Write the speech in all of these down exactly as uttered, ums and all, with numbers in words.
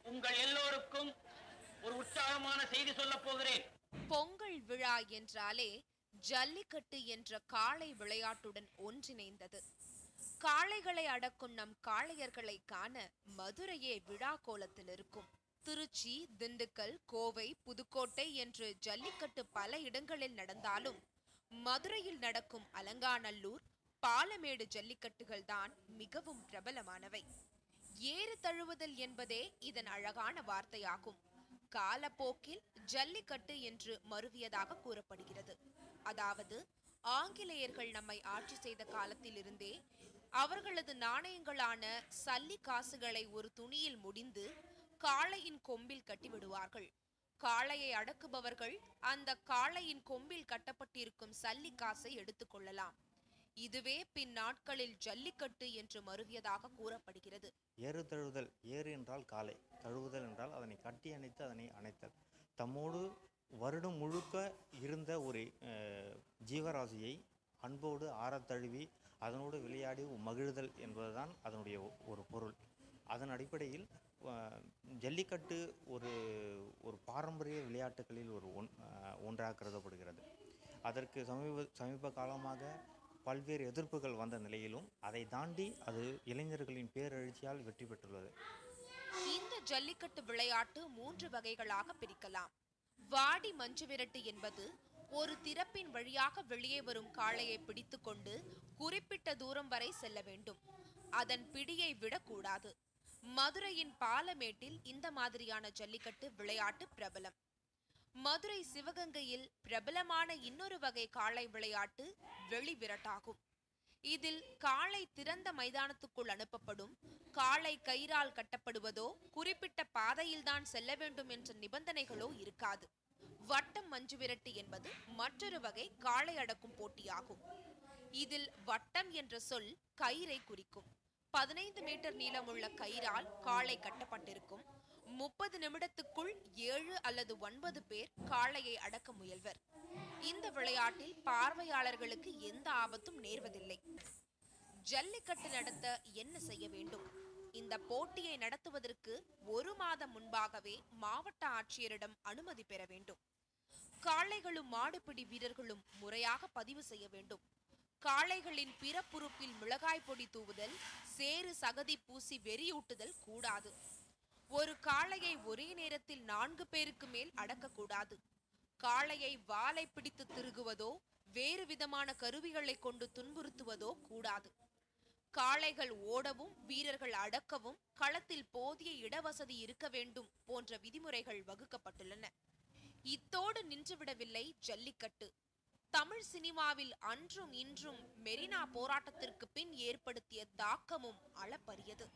உங்கள் எல்லோருக்கும் ஒரு உற்சாகமான செய்தி சொல்லப் போகிறேன். பொங்கல் விழா என்றாலே ஜல்லிக்கட்டு என்ற காளை விளையாட்டுடன் ஒன்றிணைந்தது. காளைகளை அடக்கும் நம் காளையர்களை காண மதுரையே விழா கோலத்தில் இருக்கும். திருச்சி, திண்டுக்கல், கோவை, புதுக்கோட்டை என்று ஜல்லிக்கட்டு பல இடங்களில் நடந்தாலும் மதுரையில் நடக்கும் அலங்காநல்லூர், பாலமேடு ஜல்லிக்கட்டுகள் தான் மிகவும் பிரபலமானவை. ஏறு தழுவுதல் என்பதே இதன் அழகான வார்த்தையாகும். காலப்போக்கில் ஜல்லிக்கட்டு என்று மருவியதாக கூறப்படுகிறது. அதாவது ஆங்கிலேயர்கள் நம்மை ஆட்சி செய்த காலத்திலிருந்தே அவர்களது நாணயங்களான சல்லி காசுகளை ஒரு துணியில் முடிந்து காளையின் கொம்பில் கட்டிவிடுவார்கள். காளையை அடக்குபவர்கள் அந்த காளையின் கொம்பில் கட்டப்பட்டிருக்கும் சல்லி காசை எடுத்துக் கொள்ளலாம். இதுவே பின் நாட்களில் ஜல்லிக்கட்டு என்று மருவியதாக கூறப்படுகிறது. ஏறு தழுவுதல், ஏறு என்றால் காளை, தழுவுதல் என்றால் அதனை கட்டி அணைத்து அதனை அணைத்தல். தம்மோடு வருடம் முழுக்க இருந்த ஒரு ஜீவராசியை அன்போடு ஆறத் தழுவி அதனோடு விளையாடி மகிழ்தல் என்பதுதான் அதனுடைய ஒரு பொருள். அதன் அடிப்படையில் ஜல்லிக்கட்டு ஒரு ஒரு பாரம்பரிய விளையாட்டுகளில் ஒரு ஒன் ஒன்றாக கருதப்படுகிறது. அதற்கு சமீப சமீப காலமாக பல்வேறு எதிர்ப்புகள் வந்த நிலையிலும் அதை தாண்டி அது இளைஞர்களின் பேரெழுச்சியால் வெற்றி பெற்றுள்ளது. இந்த ஜல்லிக்கட்டு விளையாட்டு மூன்று வகைகளாக பிரிக்கலாம். வாடி மஞ்சு விரட்டு என்பது ஒரு திறப்பின் வழியாக வெளியே வரும் காளையை பிடித்து கொண்டு குறிப்பிட்ட தூரம் வரை செல்ல வேண்டும். அதன் பிடியை விடக்கூடாது. மதுரையின் பாலமேட்டில் இந்த மாதிரியான ஜல்லிக்கட்டு விளையாட்டு பிரபலம். மதுரை சிவகங்கையில் பிரபலமான இன்னொரு வகை காளை விளையாட்டு வெளி விரட்டாகும். இதில் காளை திறந்த மைதானத்துக்குள் அனுப்பப்படும். காளை கயிறால் கட்டப்படுவதோ குறிப்பிட்ட பாதையில்தான் செல்ல வேண்டும் என்ற நிபந்தனைகளோ இருக்காது. வட்டம் மஞ்சு விரட்டு என்பது மற்றொரு வகை காளை அடக்கும் போட்டியாகும். இதில் வட்டம் என்ற சொல் கயிறை குறிக்கும். பதினைந்து மீட்டர் நீளமுள்ள கயிறால் காளை கட்டப்பட்டிருக்கும். முப்பது நிமிடத்துக்குள் ஏழு அல்லது ஒன்பது பேர் காளையை அடக்க முயல்வர். இந்த விளையாட்டில் பார்வையாளர்களுக்கு எந்த ஆபத்தும் நேர்வதில்லை. ஜல்லிக்கட்டு நடத்த என்ன செய்ய வேண்டும்? இந்த போட்டியை நடத்துவதற்கு ஒரு மாதம் முன்பாகவே மாவட்ட ஆட்சியரிடம் அனுமதி பெற வேண்டும். காளைகளும் மாடுபிடி வீரர்களும் முறையாக பதிவு செய்ய வேண்டும். காளைகளின் பிறப்புறுப்பில் மிளகாய் பொடி தூவுதல், சேறு சகதி பூசி வெறியூட்டுதல் கூடாது. ஒரு காளையை ஒரே நேரத்தில் நான்கு பேருக்கு மேல் அடக்கக்கூடாது. காளையை வாலை பிடித்து திருகுவதோ வேறு விதமான கருவிகளை கொண்டு துன்புறுத்துவதோ கூடாது. காளைகள் ஓடவும் வீரர்கள் அடக்கவும் களத்தில் போதிய இடவசதி இருக்க வேண்டும் போன்ற விதிமுறைகள் வகுக்கப்பட்டுள்ளன. இத்தோடு நின்றுவிடவில்லை ஜல்லிக்கட்டு. தமிழ் சினிமாவில் அன்றும் இன்றும் மெரினா போராட்டத்திற்கு பின் ஏற்படுத்திய தாக்கமும் அளப்பரியது.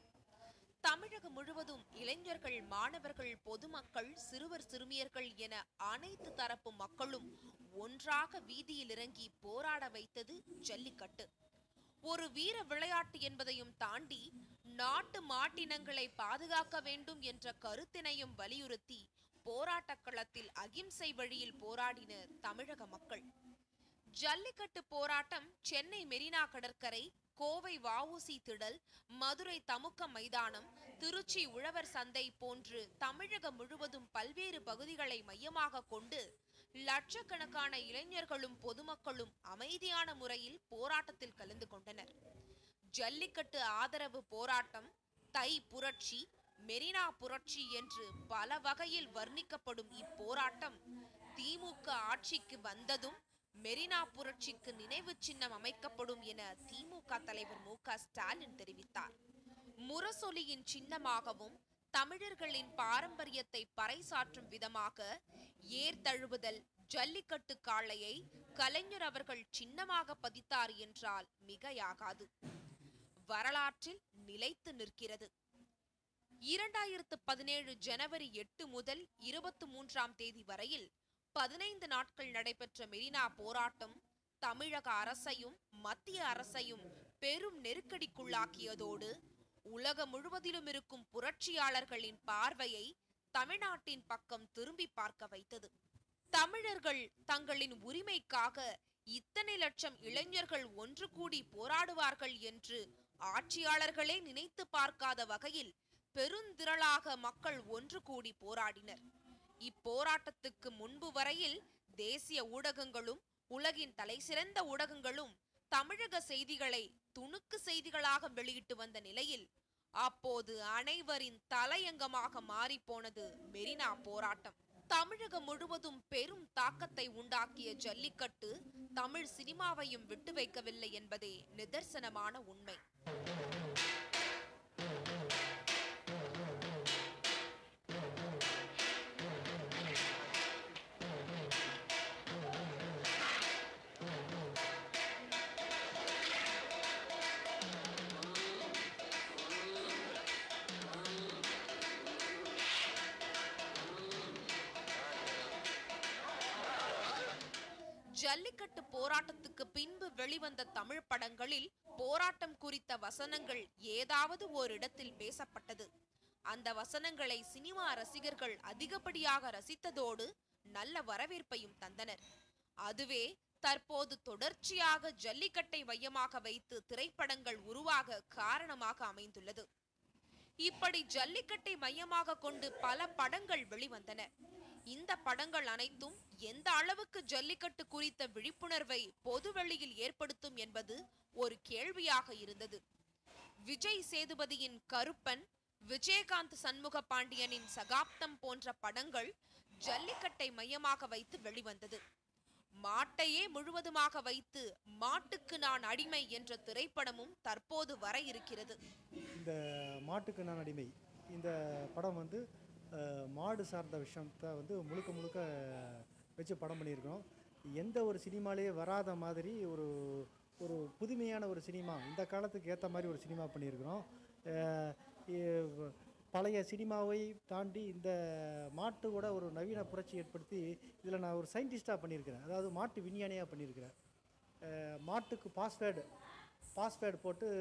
தமிழகம் முழுவதும் இளைஞர்கள், மாணவர்கள், பொதுமக்கள், சிறுவர் சிறுமியர்கள் என அனைத்து தரப்பு மக்களும் ஒன்றாக வீதியில் இறங்கி போராட வைத்தது ஜல்லிக்கட்டு. ஒரு வீர விளையாட்டு என்பதையும் தாண்டி நாட்டு மாட்டினங்களை பாதுகாக்க வேண்டும் என்ற கருத்தினையும் வலியுறுத்தி போராட்ட களத்தில் அகிம்சை வழியில் போராடினர் தமிழக மக்கள். ஜல்லிக்கட்டு போராட்டம் சென்னை மெரினா கடற்கரை, கோவை வஉசி திடல், மதுரை தமுக்க மைதானம், திருச்சி உழவர் சந்தை போன்று தமிழகம் முழுவதும் பல்வேறு பகுதிகளை மையமாக கொண்டு லட்சக்கணக்கான இளைஞர்களும் பொதுமக்களும் அமைதியான முறையில் போராட்டத்தில் கலந்து கொண்டனர். ஜல்லிக்கட்டு ஆதரவு போராட்டம், தை புரட்சி, மெரினா புரட்சி என்று பல வகையில் வர்ணிக்கப்படும் இப்போராட்டம் திமுக ஆட்சிக்கு வந்ததும் மெரினா புரட்சிக்கு நினைவு சின்னம் அமைக்கப்படும் என திமுக தலைவர் மு க ஸ்டாலின் தெரிவித்தார். முரசொலியின் சின்னமாகவும் தமிழர்களின் பாரம்பரியத்தை பறைசாற்றும் விதமாக ஏர் தழுவுதல் ஜல்லிக்கட்டு காளையை கலைஞர் அவர்கள் சின்னமாக பதித்தார் என்றால் மிகையாகாது. வரலாற்றில் நிலைத்து நிற்கிறது. இரண்டாயிரத்து பதினேழு ஜனவரி எட்டு முதல் இருபத்தி மூன்றாம் தேதி வரையில் பதினைந்து நாட்கள் நடைபெற்ற மெரினா போராட்டம் தமிழக அரசையும் மத்திய அரசையும் பெரும் நெருக்கடிக்குள்ளாக்கியதோடு உலகம் முழுவதிலும் இருக்கும் புரட்சியாளர்களின் பார்வையை தமிழ்நாட்டின் பக்கம் திரும்பி பார்க்க வைத்தது. தமிழர்கள் தங்களின் உரிமைக்காக இத்தனை லட்சம் இளைஞர்கள் ஒன்று கூடி போராடுவார்கள் என்று ஆட்சியாளர்களே நினைத்து பார்க்காத வகையில் பெருந்திரளாக மக்கள் ஒன்று கூடி போராடினர். இப்போராட்டத்துக்கு முன்பு வரையில் தேசிய ஊடகங்களும் உலகின் தலைசிறந்த ஊடகங்களும் தமிழக செய்திகளை துணுக்கு செய்திகளாக வெளியிட்டு வந்த நிலையில் அப்போது அனைவரின் தலையங்கமாக மாறிப்போனது மெரினா போராட்டம். தமிழகம் முழுவதும் பெரும் தாக்கத்தை உண்டாக்கிய ஜல்லிக்கட்டு தமிழ் சினிமாவையும் விட்டு வைக்கவில்லை என்பதே நிதர்சனமான உண்மை. ஜல்லிக்கட்டு போராட்டத்துக்கு பின்பு வெளிவந்த தமிழ் படங்களில் போராட்டம் குறித்த வசனங்கள் ஏதாவது ஓரிடத்தில் பேசப்பட்டது. அந்த வசனங்களை சினிமா ரசிகர்கள் அதிகப்படியாக ரசித்ததோடு நல்ல வரவேற்பையும் தந்தனர். அதுவே தற்போது தொடர்ச்சியாக ஜல்லிக்கட்டை மையமாக வைத்து திரைப்படங்கள் உருவாக காரணமாக அமைந்துள்ளது. இப்படி ஜல்லிக்கட்டை மையமாக கொண்டு பல படங்கள் வெளிவந்தன. இந்த படங்கள் அனைத்தும் எந்த அளவுக்கு ஜல்லிக்கட்டு குறித்த விழிப்புணர்வை பொதுவெளியில் ஏற்படுத்தும் என்பது ஒரு கேள்வியாக இருந்தது. விஜய் சேதுபதியின் கருப்பன், விஜயகாந்த் சண்முக பாண்டியனின் சகாப்தம் போன்ற படங்கள் ஜல்லிக்கட்டை மையமாக வைத்து வெளிவந்தது. மாட்டையே முழுவதுமாக வைத்து மாட்டுக்கு நான் அடிமை என்ற திரைப்படமும் தற்போது வர இருக்கிறது. இந்த மாட்டுக்கு நான் அடிமை இந்த படம் வந்து மாடு சார்ந்த விஷயத்தை வந்து முழுக்க முழுக்க வச்சு படம் பண்ணியிருக்கோம். எந்த ஒரு சினிமாலேயே வராத மாதிரி ஒரு ஒரு புதுமையான ஒரு சினிமா, இந்த காலத்துக்கு ஏற்ற மாதிரி ஒரு சினிமா பண்ணியிருக்கிறோம். பழைய சினிமாவை தாண்டி இந்த மாட்டு கூட ஒரு நவீன புரட்சி ஏற்படுத்தி இதில் நான் ஒரு சயின்டிஸ்டாக பண்ணியிருக்கிறேன். அதாவது மாட்டு விஞ்ஞானியாக பண்ணியிருக்கிறேன். மாட்டுக்கு பாஸ்வேர்டு பாஸ்வேர்டு போட்டு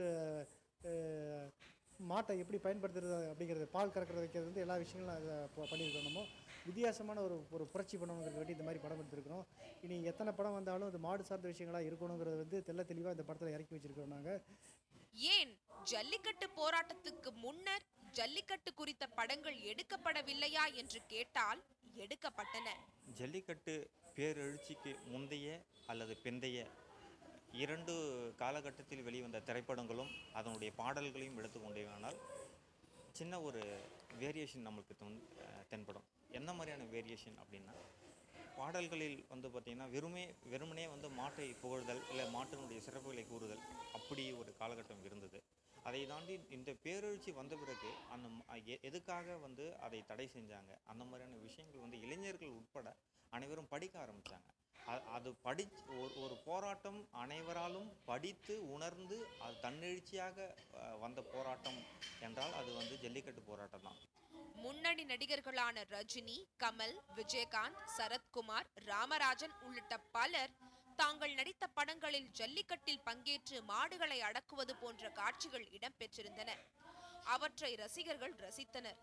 மாட்டை எப்படி பயன்படுத்துறது அப்படிங்கிறது, பால் கறக்கிறது வைக்கிறது வந்து எல்லா விஷயங்களும் அதை பண்ணியிருக்கோம். நம்ம வித்தியாசமான ஒரு ஒரு புரட்சி பண்ணணுங்கிறது வேண்டி இந்த மாதிரி படம் எடுத்துருக்கிறோம். இனி எத்தனை படம் வந்தாலும் அது மாடு சார்ந்த விஷயங்களாக இருக்கணுங்கிறது வந்து தெல்ல தெளிவாக இந்த படத்தில் இறக்கி வச்சிருக்கிறோம். நாங்கள் ஏன் ஜல்லிக்கட்டு போராட்டத்துக்கு முன்னர் ஜல்லிக்கட்டு குறித்த படங்கள் எடுக்கப்படவில்லையா என்று கேட்டால் எடுக்கப்பட்டன. ஜல்லிக்கட்டு பேரெழுச்சிக்கு முந்தைய அல்லது பிந்தைய இரண்டு காலகட்டத்தில் வெளிவந்த திரைப்படங்களும் அதனுடைய பாடல்களையும் எடுத்துக்கொண்டேனால் சின்ன ஒரு வேரியேஷன் நம்மளுக்கு தென்படும். என்ன மாதிரியான வேரியேஷன் அப்படின்னா, பாடல்களில் வந்து பார்த்திங்கன்னா வெறுமே வெறுமனே வந்து மாட்டை புகழ்தல் இல்லை மாட்டினுடைய சிறப்புகளை கூறுதல் அப்படி ஒரு காலகட்டம் இருந்தது. அதை தாண்டி இந்த பேரெழுச்சி வந்த பிறகு அந்த எதுக்காக வந்து அதை தடை செஞ்சாங்க, அந்த மாதிரியான விஷயங்கள் வந்து இளைஞர்கள் உட்பட அனைவரும் படிக்க ஆரம்பித்தாங்க. அது படி ஒரு ஒரு போராட்டம் அனைவராலும் படித்து உணர்ந்து அது தன்னெழுச்சியாக வந்த போராட்டம் என்றால் அது வந்து ஜல்லிக்கட்டு போராட்டம் தான். முன்னணி நடிகர்களான ரஜினி, கமல், விஜயகாந்த், சரத்குமார், ராமராஜன் உள்ளிட்ட பலர் தாங்கள் நடித்த படங்களில் ஜல்லிக்கட்டில் பங்கேற்று மாடுகளை அடக்குவது போன்ற காட்சிகள் இடம்பெற்றிருந்தன. அவற்றை ரசிகர்கள் ரசித்தனர்.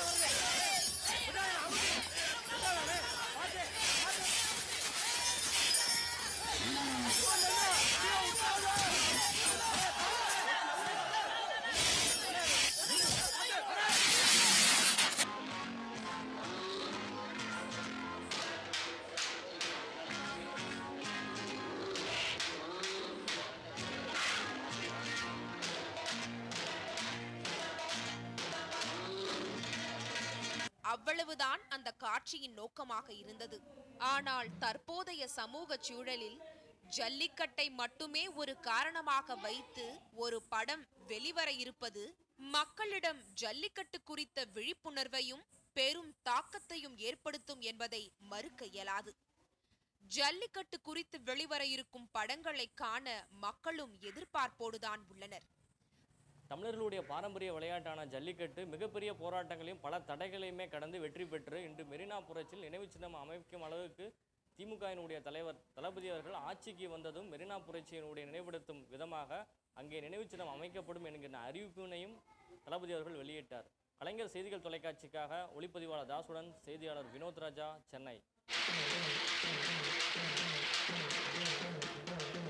அவ்வளவுதான் அந்த காட்சியின் நோக்கமாக இருந்தது. ஆனால் தற்போதைய சமூக சூழலில் ஜல்லிக்கட்டை மட்டுமே ஒரு காரணமாக வைத்து ஒரு படம் வெளிவர இருப்பது மக்களிடம் ஜல்லிக்கட்டு குறித்த விழிப்புணர்வையும் பெரும் தாக்கத்தையும் ஏற்படுத்தும் என்பதை மறுக்க இயலாது. ஜல்லிக்கட்டு குறித்து வெளிவர இருக்கும் படங்களை காண மக்களும் எதிர்பார்ப்போடுதான் உள்ளனர். தமிழர்களுடைய பாரம்பரிய விளையாட்டான ஜல்லிக்கட்டு மிகப்பெரிய போராட்டங்களையும் பல தடைகளையுமே கடந்து வெற்றி பெற்று இன்று மெரினா புரட்சியில் நினைவு சின்னம் அமைக்கும் அளவுக்கு திமுகவினுடைய தலைவர் தளபதி அவர்கள் ஆட்சிக்கு வந்ததும் மெரினா புரட்சியினுடைய நினைவுபடுத்தும் விதமாக அங்கே நினைவு சின்னம் அமைக்கப்படும் என்கிற அறிவிப்பினையும் தளபதி அவர்கள் வெளியிட்டார். கலைஞர் செய்திகள் தொலைக்காட்சிக்காக ஒளிப்பதிவாளர் தாசுடன் செய்தியாளர் வினோத் ராஜா, சென்னை.